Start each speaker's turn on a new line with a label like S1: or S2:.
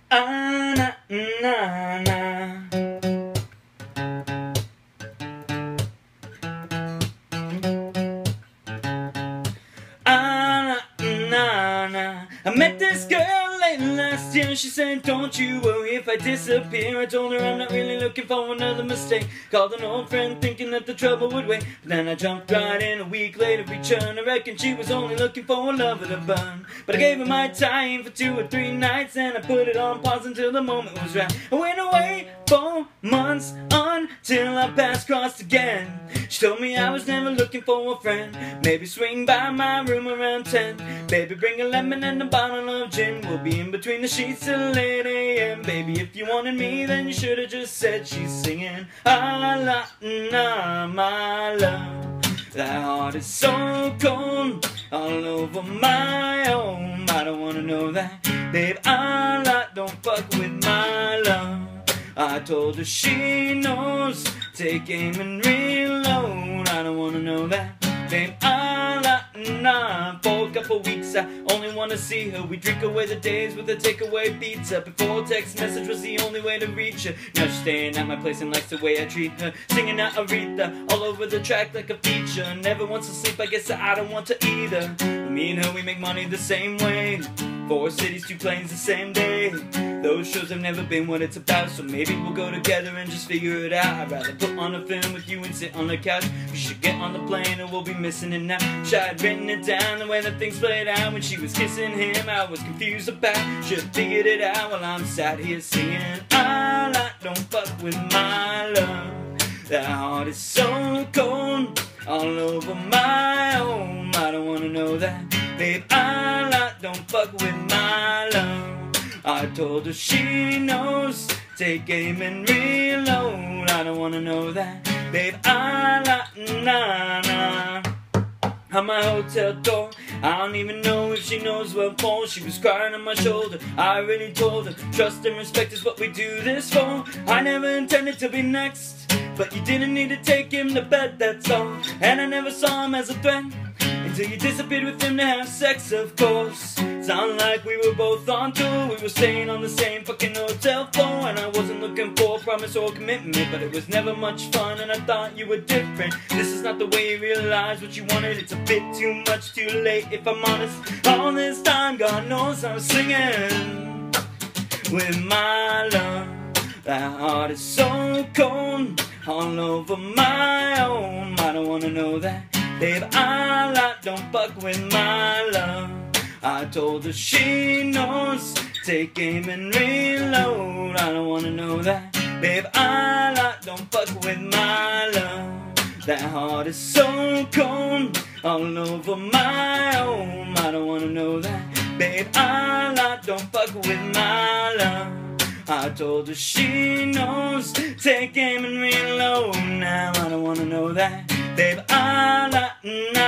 S1: Ah, na, na, na. Ah, na, na. I met this girl late last year. She said, don't you worry if I disappear. I told her I'm not really looking for another mistake. Called an old friend thinking that the trouble would wait. But then I jumped right in. A week later returned. I reckon she was only looking for a lover to burn. But I gave her my time for 2 or 3 nights, and I put it on pause until the moment was right. I went away for months until our paths crossed again. She told me I was never looking for a friend. Maybe swing by my room around 10. Baby, bring a lemon and a bottle of gin. We'll be in between the sheets till 8 a.m. Baby, if you wanted me, then you should have just said she's singing. Ah, la, na, my love. That heart is so cold, all over my home. I don't wanna know that. Babe, ah, la, don't fuck with my love. I told her she knows. Take aim and reload. I don't wanna know that. Babe, ah, la, nah. For a couple weeks I only wanna see her. We drink away the days with a takeaway pizza. Before text message was the only way to reach her. Now she's staying at my place and likes the way I treat her. Singing out Aretha all over the track like a feature. Never wants to sleep, I guess I don't want to either. Me and her, we make money the same way. 4 cities, 2 planes the same day. Those shows have never been what it's about, so maybe we'll go together and just figure it out. I'd rather put on a film with you and sit on the couch. We should get on the plane or we'll be missing it now. She had written it down the way that things played out. When she was kissing him, I was confused about. Should've figured it out while I'm sat here singing. I like, don't fuck with my love. That heart is so cold, all over my home. I don't wanna know that. Babe, I like, don't fuck with my love. I told her she knows. Take aim and reload. I don't wanna know that. Babe, I like, nah, nah. At my hotel door, I don't even know if she knows what for. She was crying on my shoulder. I already told her, trust and respect is what we do this for. I never intended to be next, but you didn't need to take him to bed, that's all. And I never saw him as a threat until you disappeared with him to have sex, of course. Sound like we were both on tour. We were staying on the same fucking hotel floor. And I wasn't looking for a promise or a commitment, but it was never much fun and I thought you were different. This is not the way you realize what you wanted. It's a bit too much too late if I'm honest. All this time, God knows I was singing with my love. That heart is so cold, all over my home. I don't wanna know that. Babe, I like, don't fuck with my love. I told her she knows. Take aim and reload. I don't wanna know that. Babe, I like, don't fuck with my love. That heart is so cold, all over my home. I don't wanna know that. Babe, I like, don't fuck with my love. I told her she knows. Take aim and reload. Now I don't wanna know that. Babe, I like,